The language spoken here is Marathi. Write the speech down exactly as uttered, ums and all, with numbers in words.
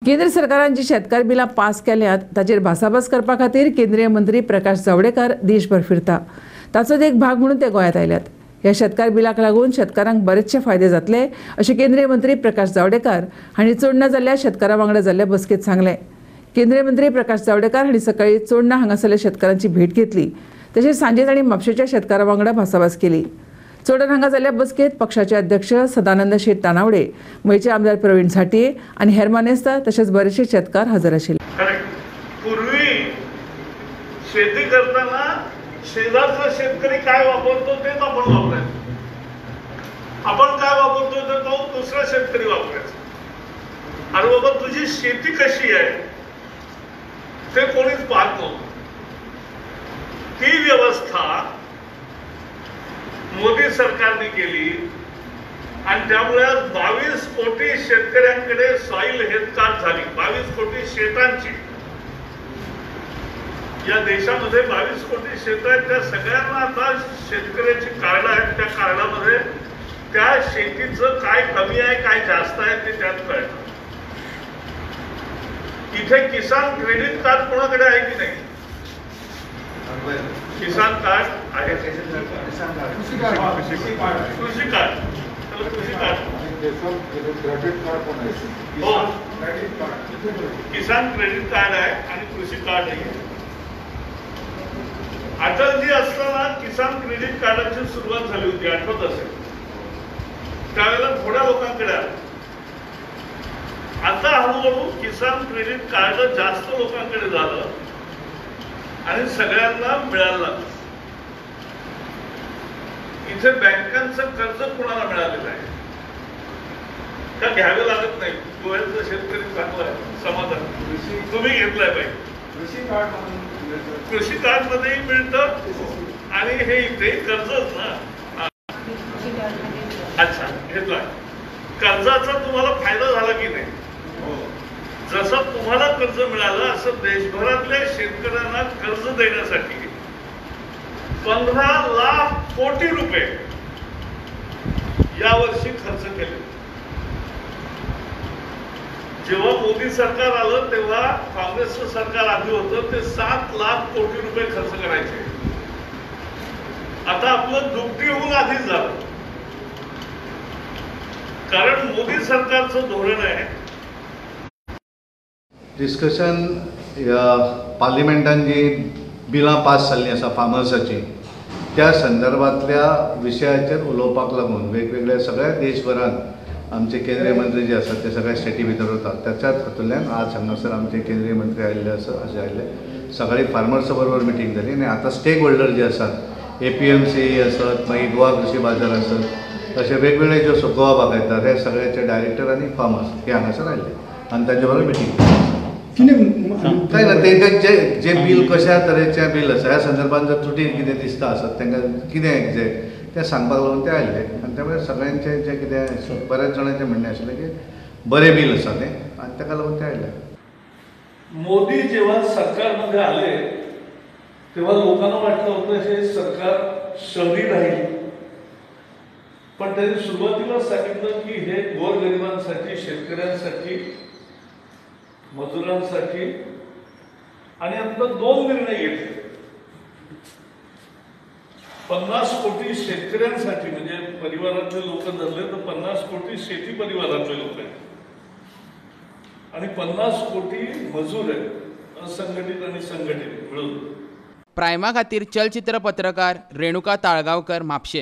केंद्र सरकारान जी शेतकार बिलां पास केल्यात ताचेर भासाभास करपा खातीर केंद्रीय मंत्री प्रकाश जावडेकर देशभर फिरता। ताचोच एक भाग म्हणून ते गोंयांत आयल्यात। ह्या शेतकार बिलाक लागून शेतकारांक बरेचशे फायदे जातले अशें केंद्रीय मंत्री प्रकाश जावडेकर हांणी चोडणा जाल्ल्या शेतकारां वांगडा जाल्ल्या बसकेंत सांगलें। केंद्रीय मंत्री प्रकाश जावडेकर हांणी सकाळीं चोडणा हांगासरल्या शेतकारांची भेट घेतली। तशेंच सांजे तांणी म्हापशेच्या शेतकारां वांगडा भासाभास केली। चोडण हांगा जाल्ल्या बसकेंत पक्षाचे अध्यक्ष सदानंद शेट तानावडे, गोंयचे आमदार प्रवीण साठये आनी हेर मानेस्त तशेंच बरेचशे शेतकार हजर आशिल्ले। पूर्वी शेती करताना शेजारचा शेतकरी काय वापरतो तेच आपण वापरायचं, आपण काय वापरतो ते तो दुसरा शेतकरी वापरायचा। अरे बाबा तुझी शेती कशी आहे ते कोणीच पाहत नव्हतं। ती व्यवस्था मोदी सरकारने केली आणि त्यामुळे बावीस कोटी शेतकऱ्यांकडे सॉइल हेल्थ कार्ड झाली। बावीस कोटी शेतांची या देशामध्ये बावीस कोटी शेत आहेत, त्या सगळ्यांना आता शेतकऱ्याची कार्ड आहेत। त्या कार्डामध्ये त्या शेतीचं काय कमी आहे काय जास्त आहे ते त्यात कळतं। इथे किसान क्रेडिट कार्ड कोणाकडे आहे की नाही? किसान कार्ड आहे, कृषी कार्ड, कृषी कार्ड, कृषी कार्ड हो, किसान क्रेडिट कार्ड आहे आणि कृषी कार्ड आहे। अटलजी असताना किसान क्रेडिट कार्डाची सुरुवात झाली होती, आठवत असेल। त्यावेळेला थोड्या लोकांकडे आलं, आता हळूहळू किसान क्रेडिट कार्ड जास्त लोकांकडे झालं आणि सगळ्यांना मिळालं। इथे बँकांचं कर्ज कुणाला मिळालेलं आहे का घ्यावे लागत नाही? गोव्याचा शेतकरी चांगला आहे, समाधान तुम्ही घेतलाय पाहिजे। कृषी कार्ड कृषी कार्ड मध्येही मिळतं आणि हे इथे कर्जच ना। अच्छा, घेतलाय। कर्जाचा तुम्हाला फायदा झाला की नाही? जसं तुम्हाला कर्ज मिळालं असं देशभरातल्या शेतकऱ्यांना कर्ज देण्यासाठी पंधरा लाख कोटी रुपये यावर्षी खर्च केले। जेव्हा मोदी सरकार आलं तेव्हा काँग्रेसचं सरकार आधी होतं ते सात लाख कोटी रुपये खर्च करायचे। आता आपलं दुपटीहून आधीच झालं, कारण मोदी सरकारचं धोरण आहे। डिस्कशन या पार्लिमेंटान जी बिलां पास जाल्लीं आसा फार्मर्साची त्या संदर्भातल्या विशयाचेर उलोवपाक लागून वेगवेगळ्या सगळ्या देशभरात आमचे केंद्रीय मंत्री जे आसात ते सगळ्या स्टेटी भितर वतात। त्याच्याच हातूंतल्यान आज हांगासर आमचे केंद्रीय मंत्री आयिल्ले आसा अशें आयिल्ले। सकाळीं फार्मर्सा बरोबर मिटींग जाली आनी आतां स्टेक होल्डर जे आसात, ए पी एम सी आसत, मागीर गोवा कृषी बाजार आसत, अशे वेगवेगळे ज्यो गोवा बागायतदार हे सगळ्याचे डायरेक्टर आनी फार्मर्स हे हांगासर आयिल्ले आनी तांचे बरोबर मिटींग काय ना तांकां जे जे बील कशा तरेचें बील आसा ह्या संदर्भात जर त्रुटी कितें दिसता आसत तांकां कितें एग्जॅक्ट तें सांगपाक लागून ते आयिल्ले आनी त्यामुळे सगळ्यांचें जें कितें बऱ्याच जाणांचें म्हणणें आशिल्लें की बरें बील आसा तें आनी ताका लागून ते आयिल्ले। मोदी जेव्हा सरकारमध्ये आले तेव्हा लोकांना वाटलं होतं हे सरकार शहरी राहील, पण त्यांनी सुरुवातीला सांगितलं की हे गोरगरिबांसाठी, शेतकऱ्यांसाठी, मजुरांसाठी आणि आता दोन निर्णय घेतले। पन्नास कोटी शेतकऱ्यांसाठी म्हणजे परिवारातले लोक धरले तर पन्नास कोटी शेती परिवारातले लोक आहेत आणि पन्नास कोटी मजूर आहेत, असंघटित आणि संघटित मिळून। प्रायमा खातीर चलचित्र पत्रकार रेणुका ताळगावकर, म्हापशें।